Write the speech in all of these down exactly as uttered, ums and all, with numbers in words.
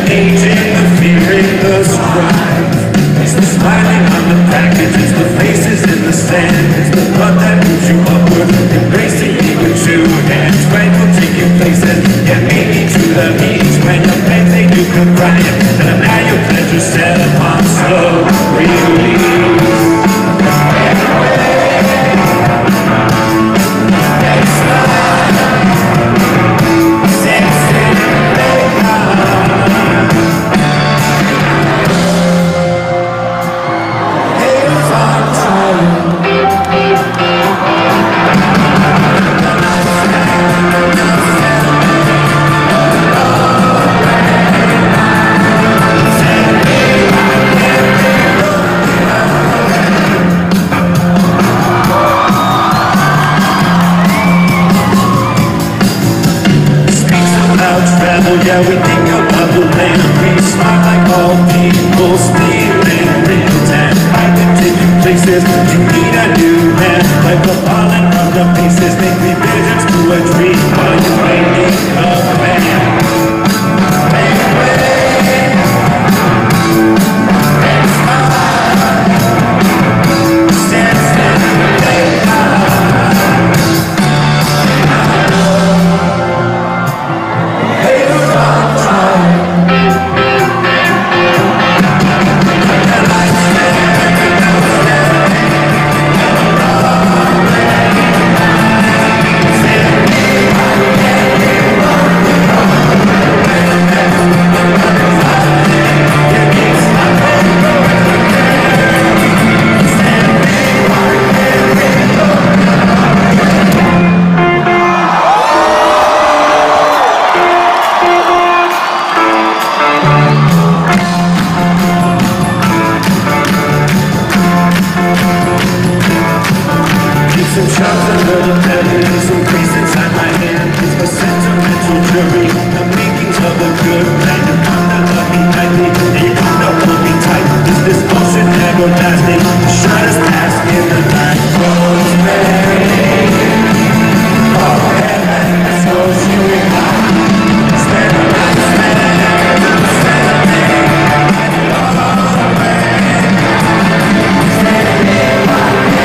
hate in the fear in the strife. It's the smiling on the package, it's the faces in the sand. It's the blood that moves you upward, embracing me with two hands. Right will take you places, yeah, maybe to the beach. When your pain they do come crying, and now your pleasure set upon slow release. Yeah, we think about the land. We smile like all people, stealing real time. I continue places, you need a new hand. Like the falling of the pieces, make revisions to a dream while you're waiting a man. Make way, and smile, stand still, lay some shots under the belly, some crease inside my hand. It's a sentimental jury, the makings of a good plan. You come to love me tightly, and you come to hold me tight. Is this bullshit everlasting? The shot is past in the night. Rosemary, oh heaven, that's what you got. Spend the night, spend the night, spend the night, and all the way. Spend the night,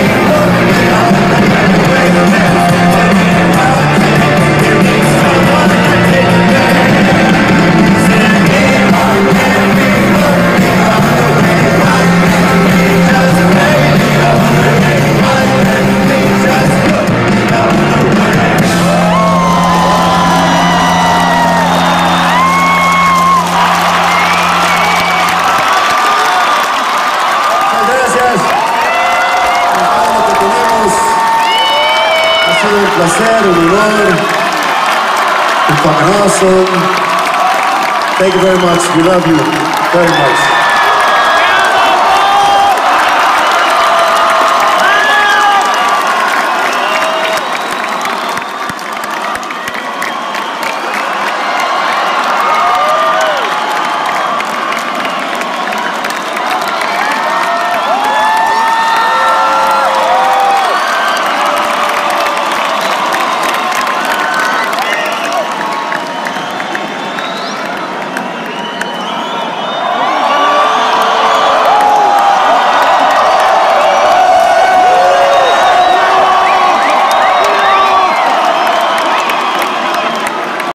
un placer, un honor. It's fucking awesome. Thank you very much. We love you very much.